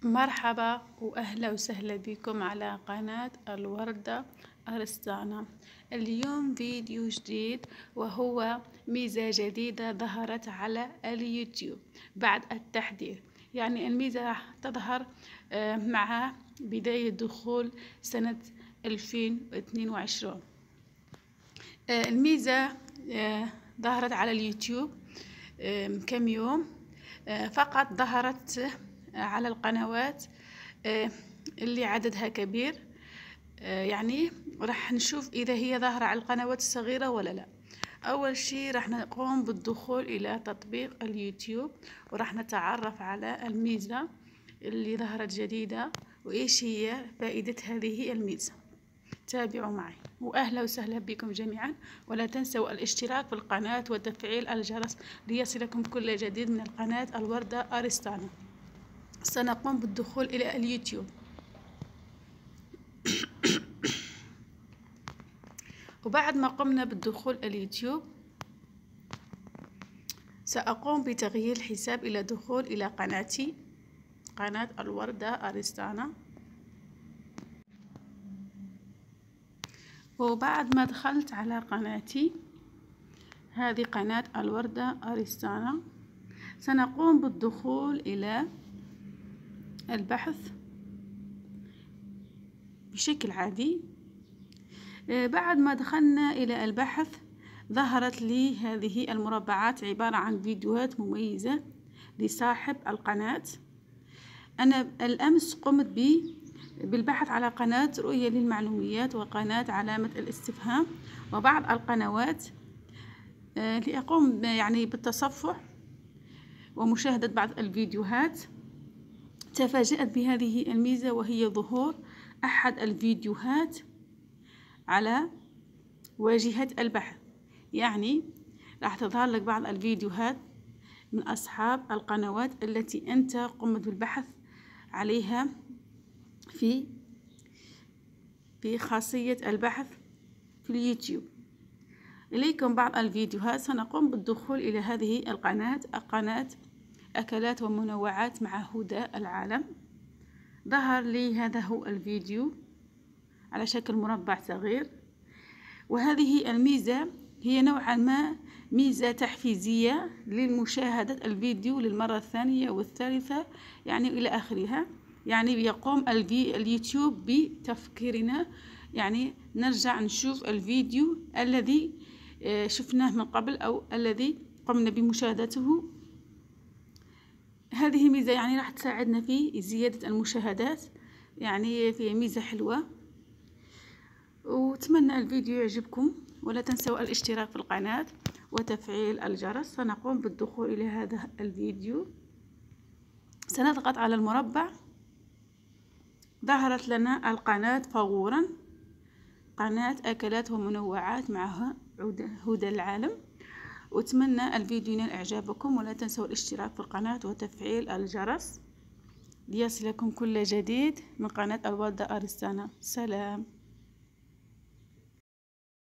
مرحبا وأهلا وسهلا بكم على قناة الوردة أرسطانا. اليوم فيديو جديد، وهو ميزة جديدة ظهرت على اليوتيوب بعد التحديث. يعني الميزة راح تظهر مع بداية دخول سنة 2022. الميزة ظهرت على اليوتيوب كم يوم، فقط ظهرت على القنوات اللي عددها كبير. يعني راح نشوف إذا هي ظاهرة على القنوات الصغيرة ولا لا. أول شيء راح نقوم بالدخول إلى تطبيق اليوتيوب، وراح نتعرف على الميزة اللي ظهرت جديدة وإيش هي فائدة هذه الميزة. تابعوا معي، وأهلا وسهلا بكم جميعا. ولا تنسوا الاشتراك في القناة وتفعيل الجرس ليصلكم كل جديد من القناة الوردة أرسطانا. سنقوم بالدخول إلى اليوتيوب. وبعد ما قمنا بالدخول اليوتيوب، سأقوم بتغيير الحساب إلى دخول إلى قناتي، قناة الوردة أرسطانا. وبعد ما دخلت على قناتي، هذه قناة الوردة أرسطانا، سنقوم بالدخول إلى البحث بشكل عادي. بعد ما دخلنا إلى البحث، ظهرت لي هذه المربعات عبارة عن فيديوهات مميزة لصاحب القناة. أنا الأمس قمت بالبحث على قناة رؤية للمعلوميات وقناة علامة الاستفهام وبعض القنوات، لأقوم يعني بالتصفح ومشاهدة بعض الفيديوهات. تفاجأت بهذه الميزة، وهي ظهور أحد الفيديوهات على واجهة البحث. يعني راح تظهر لك بعض الفيديوهات من أصحاب القنوات التي أنت قمت بالبحث عليها في خاصية البحث في اليوتيوب. إليكم بعض الفيديوهات. سنقوم بالدخول إلى هذه القناة، قناة أكلات ومنوعات مع هدى العالم. ظهر لي هذا هو الفيديو على شكل مربع صغير. وهذه الميزة هي نوعا ما ميزة تحفيزية للمشاهدة الفيديو للمرة الثانية والثالثة، يعني إلى آخرها. يعني يقوم اليوتيوب بتفكيرنا، يعني نرجع نشوف الفيديو الذي شفناه من قبل أو الذي قمنا بمشاهدته. هذه ميزة يعني راح تساعدنا في زيادة المشاهدات، يعني في ميزة حلوة. وأتمنى الفيديو يعجبكم، ولا تنسوا الاشتراك في القناة وتفعيل الجرس. سنقوم بالدخول إلى هذا الفيديو. سنضغط على المربع. ظهرت لنا القناة فورا، قناة أكلات ومنوعات معها هدى العالم. وأتمنى الفيديو ينال إعجابكم، ولا تنسوا الاشتراك في القناة وتفعيل الجرس ليصلكم كل جديد من قناة الوردة أرسطانا. سلام.